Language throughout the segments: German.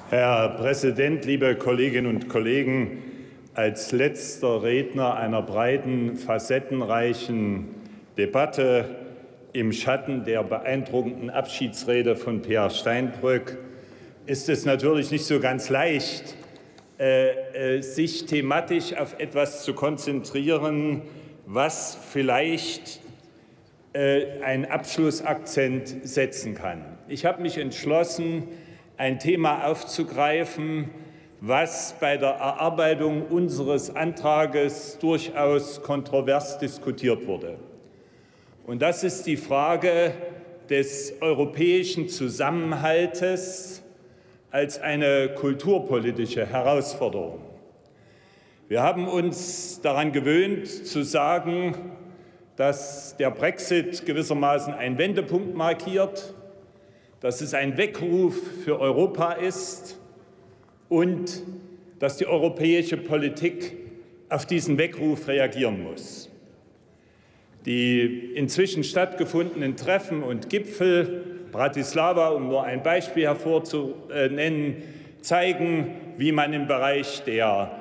Herr Präsident, liebe Kolleginnen und Kollegen! Als letzter Redner einer breiten, facettenreichen Debatte im Schatten der beeindruckenden Abschiedsrede von Peer Steinbrück ist es natürlich nicht so ganz leicht, sich thematisch auf etwas zu konzentrieren, was vielleicht einen Abschlussakzent setzen kann. Ich habe mich entschlossen, ein Thema aufzugreifen, was bei der Erarbeitung unseres Antrages durchaus kontrovers diskutiert wurde. Und das ist die Frage des europäischen Zusammenhaltes als eine kulturpolitische Herausforderung. Wir haben uns daran gewöhnt, zu sagen, dass der Brexit gewissermaßen einen Wendepunkt markiert, dass es ein Weckruf für Europa ist und dass die europäische Politik auf diesen Weckruf reagieren muss. Die inzwischen stattgefundenen Treffen und Gipfel, Bratislava, um nur ein Beispiel hervorzunennen, zeigen, wie man im Bereich der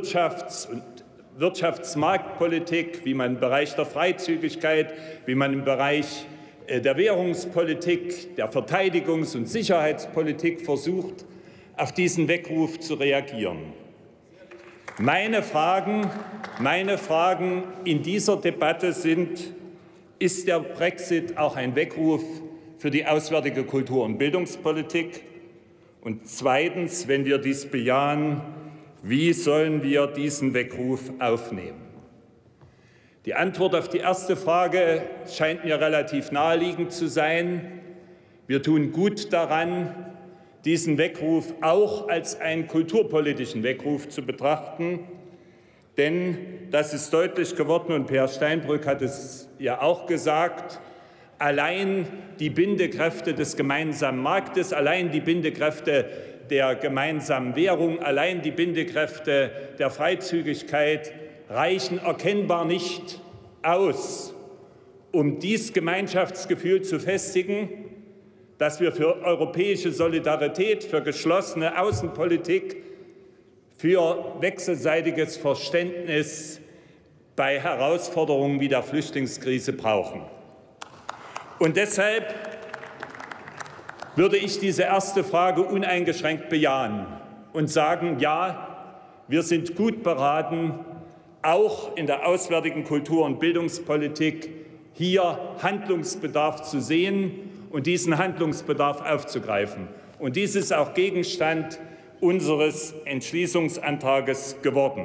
Wirtschaftsmarktpolitik, wie man im Bereich der Freizügigkeit, wie man im Bereich der Währungspolitik, der Verteidigungs- und Sicherheitspolitik versucht, auf diesen Weckruf zu reagieren. Meine Fragen in dieser Debatte sind: Ist der Brexit auch ein Weckruf für die auswärtige Kultur- und Bildungspolitik? Und zweitens, wenn wir dies bejahen, wie sollen wir diesen Weckruf aufnehmen? Die Antwort auf die erste Frage scheint mir relativ naheliegend zu sein. Wir tun gut daran, diesen Weckruf auch als einen kulturpolitischen Weckruf zu betrachten. Denn das ist deutlich geworden, und Peer Steinbrück hat es ja auch gesagt, allein die Bindekräfte des gemeinsamen Marktes, allein die Bindekräfte der gemeinsamen Währung, allein die Bindekräfte der Freizügigkeit reichen erkennbar nicht aus, um dieses Gemeinschaftsgefühl zu festigen, dass wir für europäische Solidarität, für geschlossene Außenpolitik, für wechselseitiges Verständnis bei Herausforderungen wie der Flüchtlingskrise brauchen. Und deshalb würde ich diese erste Frage uneingeschränkt bejahen und sagen, ja, wir sind gut beraten, auch in der auswärtigen Kultur- und Bildungspolitik hier Handlungsbedarf zu sehen und diesen Handlungsbedarf aufzugreifen. Und dies ist auch Gegenstand unseres Entschließungsantrages geworden.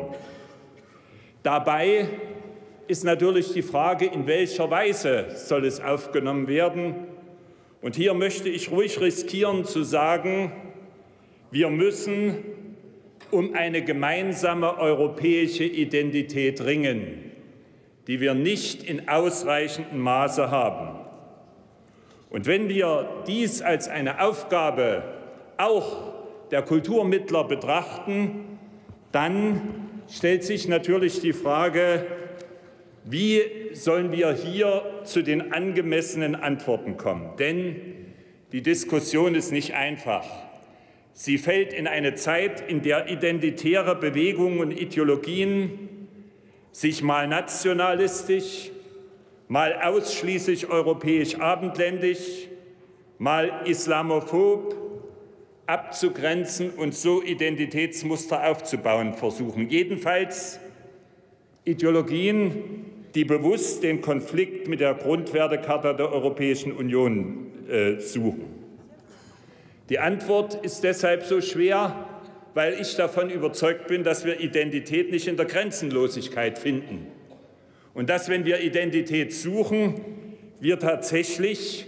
Dabei ist natürlich die Frage, in welcher Weise soll es aufgenommen werden. Und hier möchte ich ruhig riskieren zu sagen, wir müssen um eine gemeinsame europäische Identität ringen, die wir nicht in ausreichendem Maße haben. Und wenn wir dies als eine Aufgabe auch der Kulturmittler betrachten, dann stellt sich natürlich die Frage, wie sollen wir hier zu den angemessenen Antworten kommen? Denn die Diskussion ist nicht einfach. Sie fällt in eine Zeit, in der identitäre Bewegungen und Ideologien sich mal nationalistisch, mal ausschließlich europäisch-abendländisch, mal islamophob abzugrenzen und so Identitätsmuster aufzubauen versuchen. Jedenfalls Ideologien, die bewusst den Konflikt mit der Grundwertecharta der Europäischen Union suchen. Die Antwort ist deshalb so schwer, weil ich davon überzeugt bin, dass wir Identität nicht in der Grenzenlosigkeit finden. Und dass, wenn wir Identität suchen, wir tatsächlich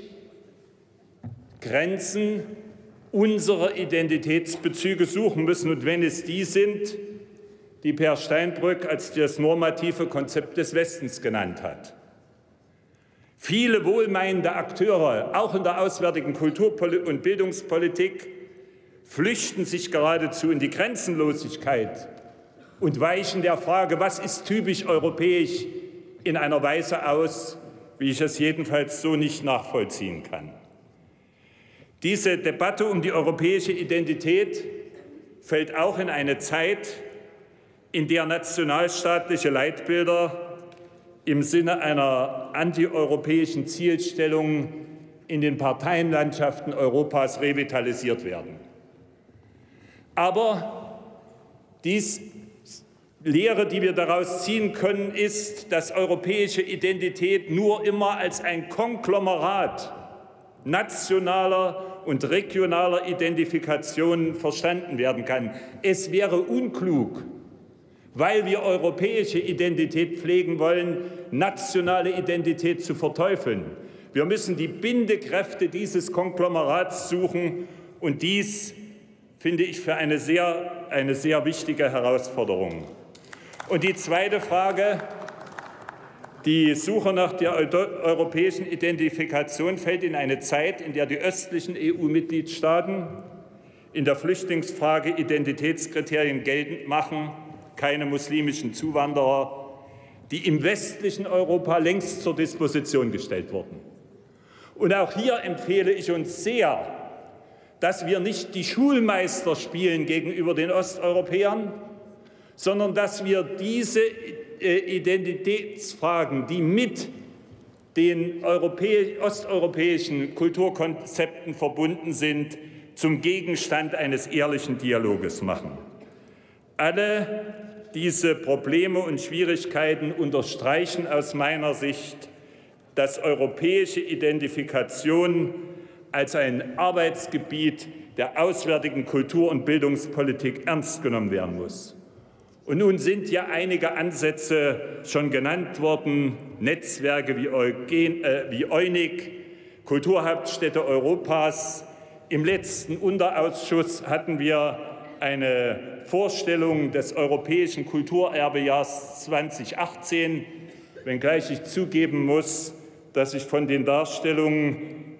Grenzen unserer Identitätsbezüge suchen müssen. Und wenn es die sind, die Peer Steinbrück als das normative Konzept des Westens genannt hat. Viele wohlmeinende Akteure, auch in der auswärtigen Kultur- und Bildungspolitik, flüchten sich geradezu in die Grenzenlosigkeit und weichen der Frage, was ist typisch europäisch, in einer Weise aus, wie ich es jedenfalls so nicht nachvollziehen kann. Diese Debatte um die europäische Identität fällt auch in eine Zeit, in der nationalstaatliche Leitbilder im Sinne einer antieuropäischen Zielstellung in den Parteienlandschaften Europas revitalisiert werden. Aber die Lehre, die wir daraus ziehen können, ist, dass europäische Identität nur immer als ein Konglomerat nationaler und regionaler Identifikationen verstanden werden kann. Es wäre unklug, weil wir europäische Identität pflegen wollen, nationale Identität zu verteufeln. Wir müssen die Bindekräfte dieses Konglomerats suchen, und dies finde ich für eine sehr wichtige Herausforderung. Und die zweite Frage, die Suche nach der europäischen Identifikation, fällt in eine Zeit, in der die östlichen EU-Mitgliedstaaten in der Flüchtlingsfrage Identitätskriterien geltend machen, keine muslimischen Zuwanderer, die im westlichen Europa längst zur Disposition gestellt wurden. Und auch hier empfehle ich uns sehr, dass wir nicht die Schulmeister spielen gegenüber den Osteuropäern, sondern dass wir diese Identitätsfragen, die mit den osteuropäischen Kulturkonzepten verbunden sind, zum Gegenstand eines ehrlichen Dialoges machen. Alle diese Probleme und Schwierigkeiten unterstreichen aus meiner Sicht, dass europäische Identifikation als ein Arbeitsgebiet der auswärtigen Kultur- und Bildungspolitik ernst genommen werden muss. Und nun sind ja einige Ansätze schon genannt worden, Netzwerke wie EUNIC, Kulturhauptstädte Europas. Im letzten Unterausschuss hatten wir eine Vorstellung des europäischen Kulturerbejahrs 2018, wenngleich ich zugeben muss, dass ich von den Darstellungen,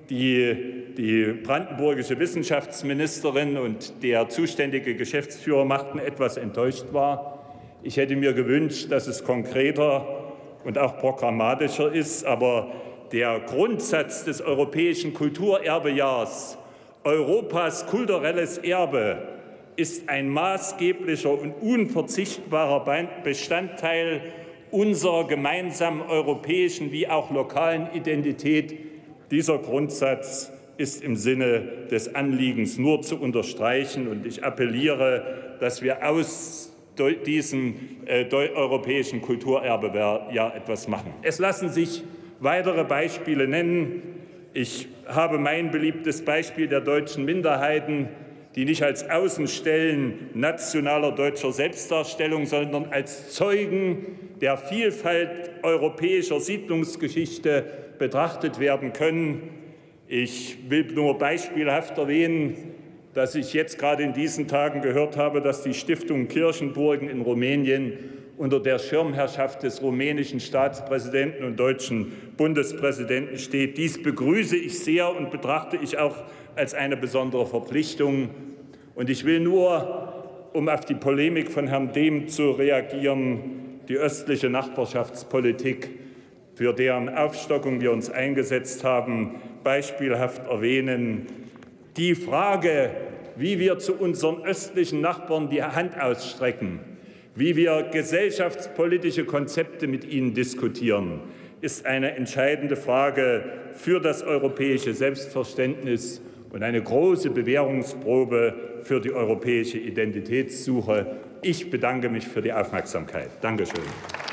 die brandenburgische Wissenschaftsministerin und der zuständige Geschäftsführer machten, etwas enttäuscht war. Ich hätte mir gewünscht, dass es konkreter und auch programmatischer ist. Aber der Grundsatz des europäischen Kulturerbejahrs, Europas kulturelles Erbe, ist ein maßgeblicher und unverzichtbarer Bestandteil unserer gemeinsamen europäischen wie auch lokalen Identität. Dieser Grundsatz ist im Sinne des Anliegens nur zu unterstreichen. Und ich appelliere, dass wir aus diesem europäischen Kulturerbejahr etwas machen. Es lassen sich weitere Beispiele nennen. Ich habe mein beliebtes Beispiel der deutschen Minderheiten, die nicht als Außenstellen nationaler deutscher Selbstdarstellung, sondern als Zeugen der Vielfalt europäischer Siedlungsgeschichte betrachtet werden können. Ich will nur beispielhaft erwähnen, dass ich jetzt gerade in diesen Tagen gehört habe, dass die Stiftung Kirchenburgen in Rumänien unter der Schirmherrschaft des rumänischen Staatspräsidenten und deutschen Bundespräsidenten steht. Dies begrüße ich sehr und betrachte ich auch als eine besondere Verpflichtung. Und ich will nur, um auf die Polemik von Herrn Dehm zu reagieren, die östliche Nachbarschaftspolitik, für deren Aufstockung wir uns eingesetzt haben, beispielhaft erwähnen. Die Frage, wie wir zu unseren östlichen Nachbarn die Hand ausstrecken, wie wir gesellschaftspolitische Konzepte mit ihnen diskutieren, ist eine entscheidende Frage für das europäische Selbstverständnis und eine große Bewährungsprobe für die europäische Identitätssuche. Ich bedanke mich für die Aufmerksamkeit. Dankeschön.